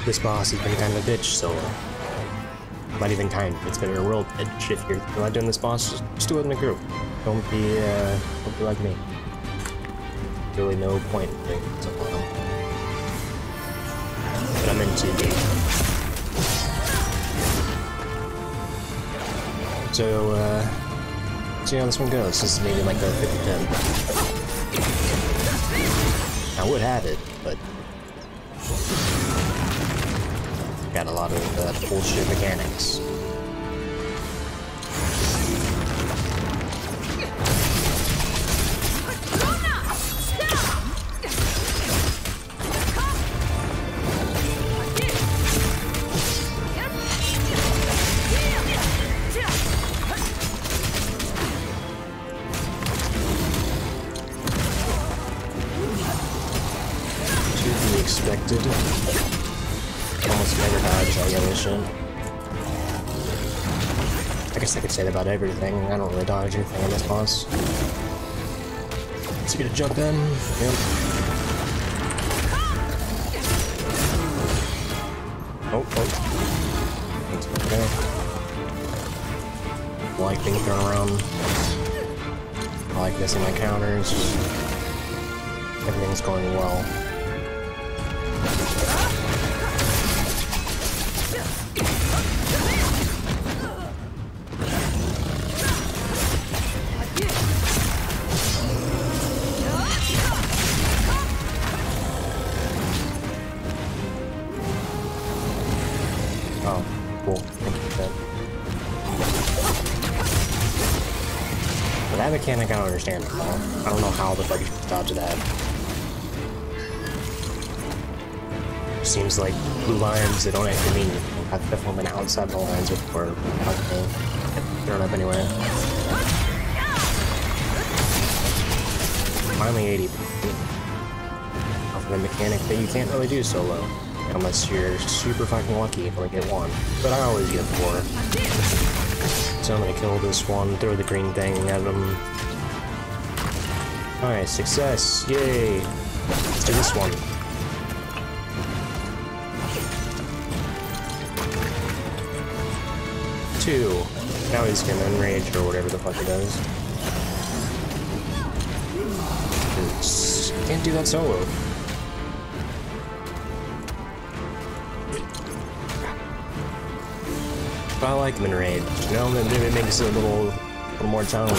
this boss has been kind of a bitch, so not even kind. It's been a real bitch. If you're not doing this boss, just do it in a group. Don't be like me. Really no point in doing it alone. But I'm in too deep. So see how this one goes. This is maybe like a 50-10. I would have it, but got a lot of bullshit mechanics. Expected. Almost never dodge all the other shit. I guess I could say that about everything. I don't really dodge anything on this boss. So you gonna jump in? Yep. Oh. It's okay. I like being thrown around. I like missing my counters. Everything's going well. Oh, cool. Thank you for that. But that mechanic I don't understand at all. I don't know how the fuck you dodge that. Seems like blue lines, they don't actually mean anything. I've definitely been outside the lines before. Okay. Thrown up anyway. Finally 80. Off of a mechanic that you can't really do solo. Unless you're super fucking lucky if I get one. But I always get 4. So I'm gonna kill this one, throw the green thing at him. Alright, success! Yay! Let's do this one. Two. Now he's gonna enrage or whatever the fuck he does. Can't do that solo. But I like him enraged. You know, maybe it makes it a little more toned.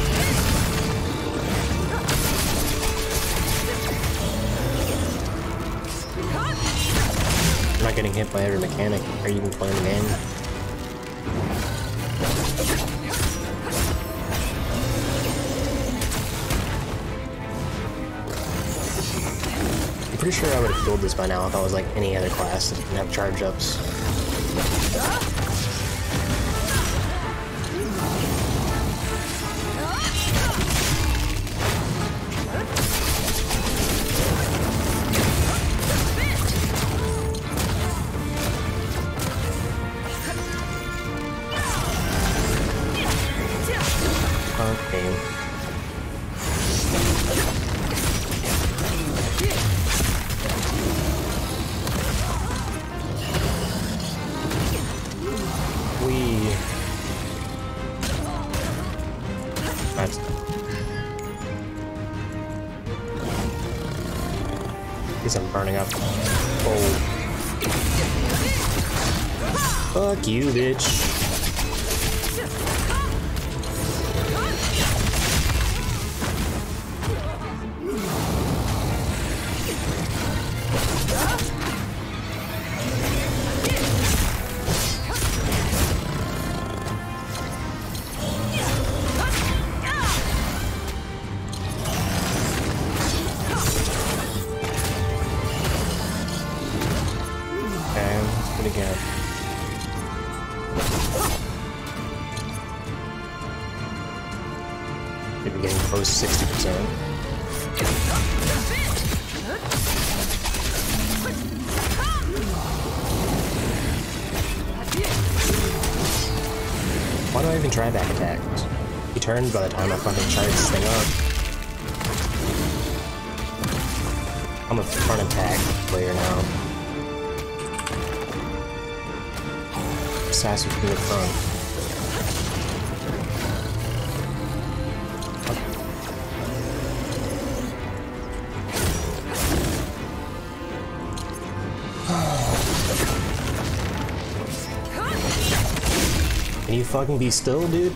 I'm not getting hit by every mechanic. Are you even playing the game? I'm pretty sure I would have killed this by now if I was like any other class that didn't have charge ups. Okay. That's... Guess I'm burning up. Oh. Fuck you, bitch. Again. Maybe getting close to 60%. Why do I even try back attacks? He turned by the time I fucking charge this thing up. I'm a front attack player now. assassin from the front. Can you fucking be still, dude?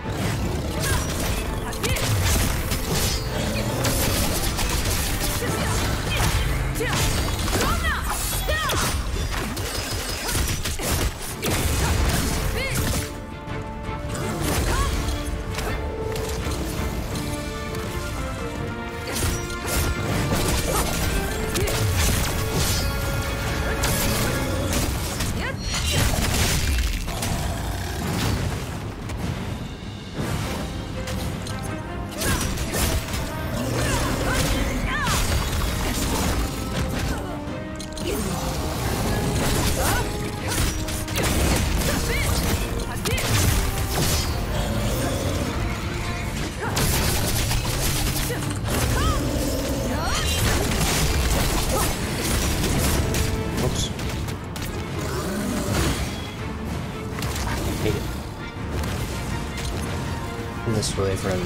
This way, friend.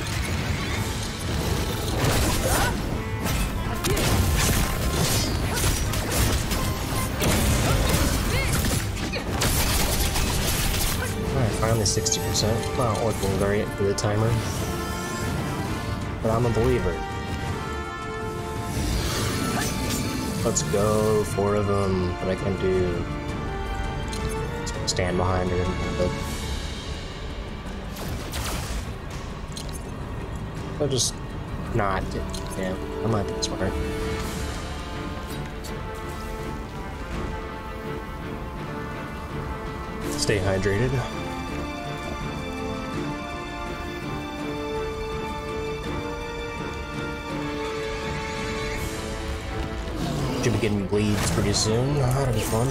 Alright, finally 60%. Not working very for the timer. But I'm a believer. Let's go, 4 of them. But I can do... stand behind her. But I'll just not. Yeah, I'm not that smart. Stay hydrated. Should be getting bleeds pretty soon. That'll be fun.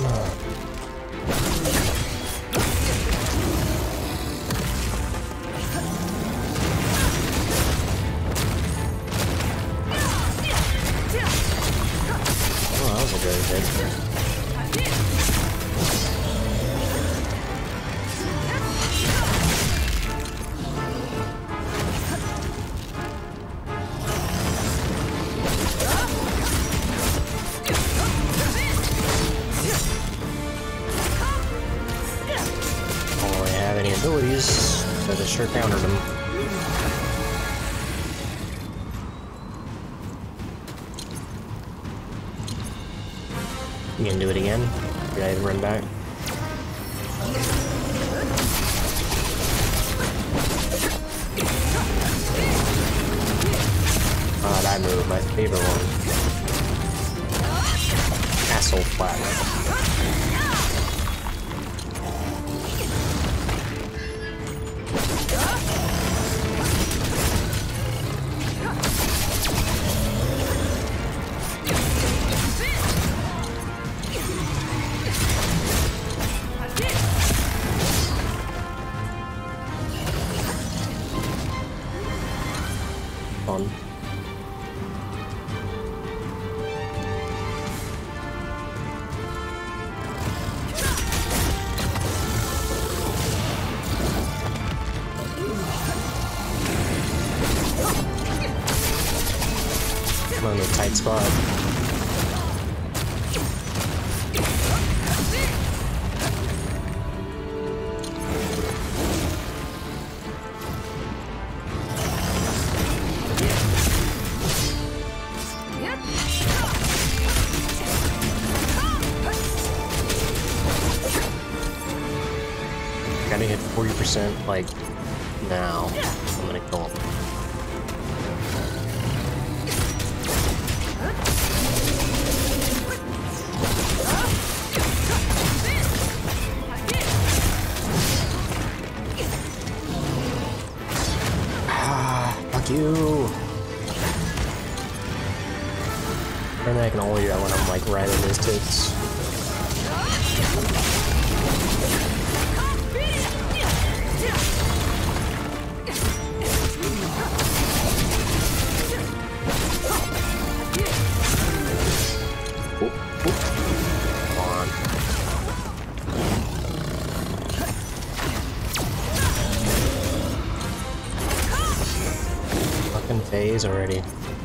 Abilities, but I sure countered them. You gonna do it again? Did I run back? Ah, that move, my favorite one. Asshole flat. Fun. I'm on a tight spot. Gotta hit 40% like now. I'm gonna kill him. Fuck you! And I can only do that when I'm like right in his tits. phase already.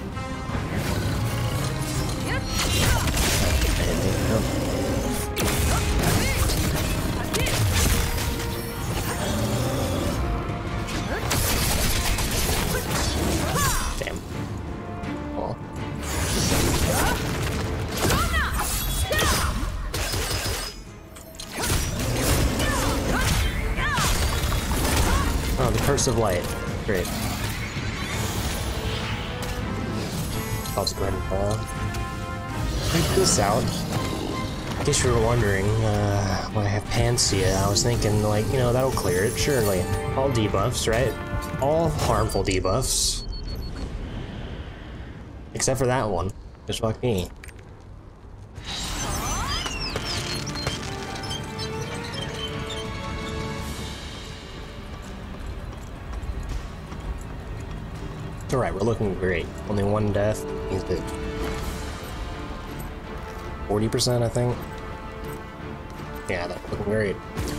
Damn. Oh. Oh, the Curse of Light. Great. I'll just go ahead and check this out. In case you were wondering, when I have Panacea, I was thinking, like, you know, that'll clear it, surely. All debuffs, right? All harmful debuffs. Except for that one. Just fuck me. It's alright, we're looking great. Only one death. He's dead. 40%, I think. Yeah, that's looking great.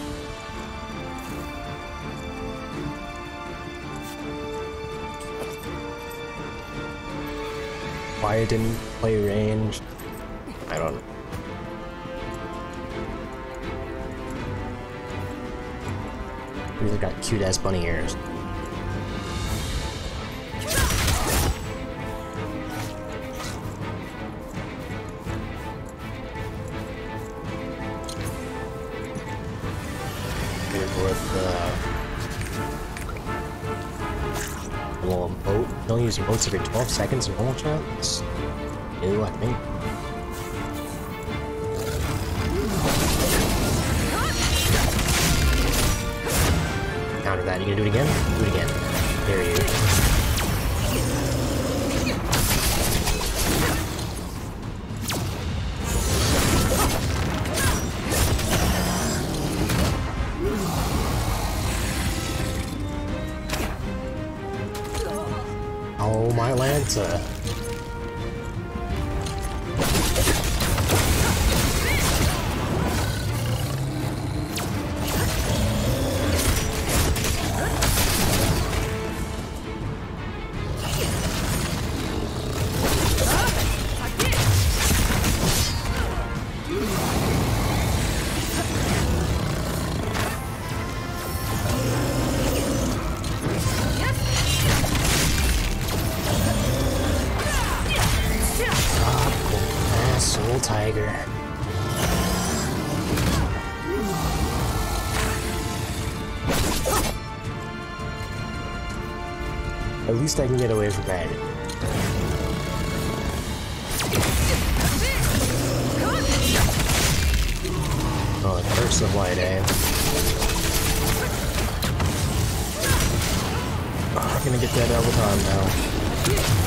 Why it didn't play range, I don't know. Really got cute ass bunny ears. Don't use emotes every 12 seconds in normal chat? That's new, I think. Counter that. You gonna do it again? Do it again. There you go. Oh, my Lanta. Tiger. At least I can get away from that. Oh, the Curse of Light, eh? Oh, I'm gonna get that all the time now.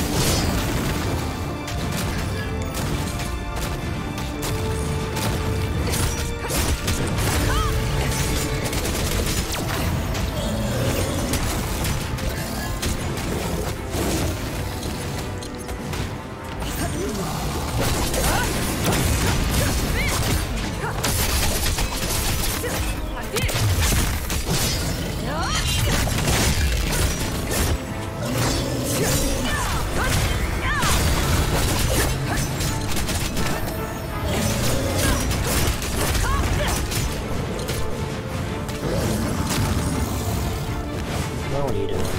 What are you doing?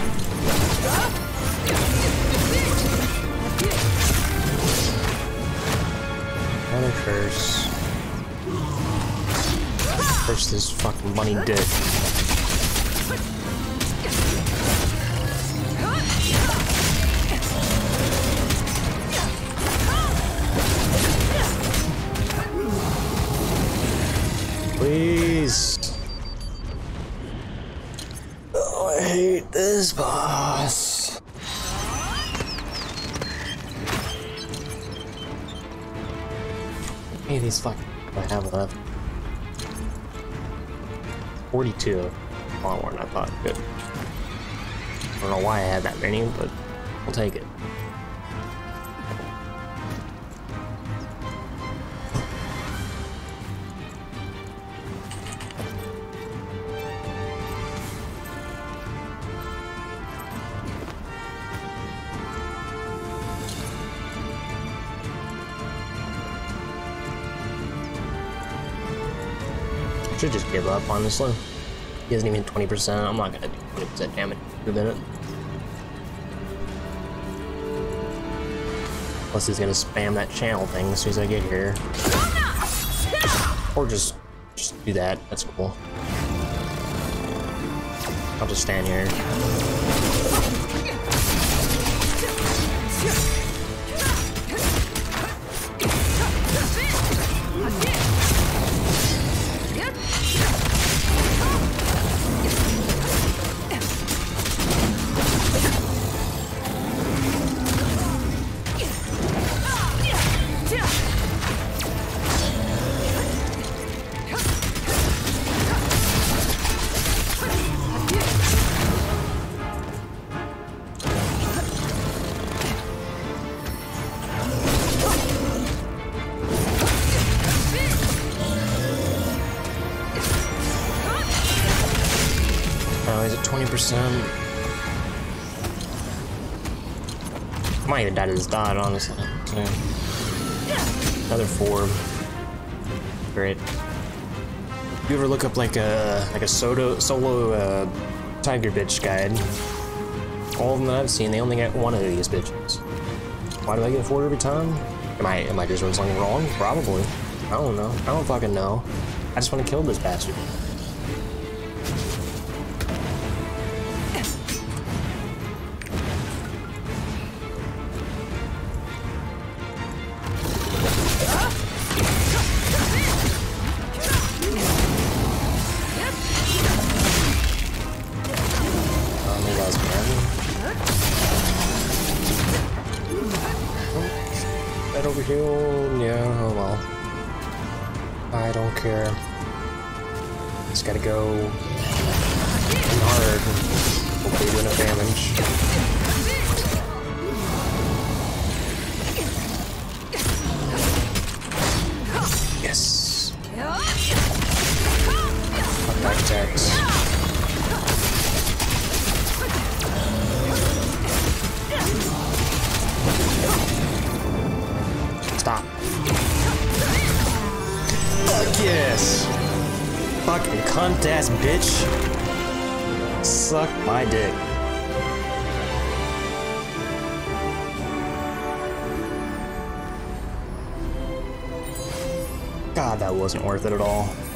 Another curse. Curse this fucking money dick. Please. Oh, I hate this boss. Hey, these fucking I have left. 42. A lot more than I thought. Good. I don't know why I had that many, but we'll take it. Should just give up, honestly. He isn't even 20%. I'm not gonna do 20% damage in a minute. Plus he's gonna spam that channel thing as soon as I get here. Or just do that. That's cool. I'll just stand here. Oh, he's at 20%. I might even die to this dot, honestly. Yeah. Another 4. Great. You ever look up like a solo tiger bitch guide? All of them that I've seen, they only get one of these bitches. Why do I get 4 every time? Am I just doing something wrong? Probably. I don't know. I don't fucking know. I just want to kill this bastard. Overheal, yeah, oh well. I don't care. Just gotta go hard. Hopefully do enough damage. Yes. Back attacks. Stop. Fuck yes! Fucking cunt ass bitch. Suck my dick. God, that wasn't worth it at all.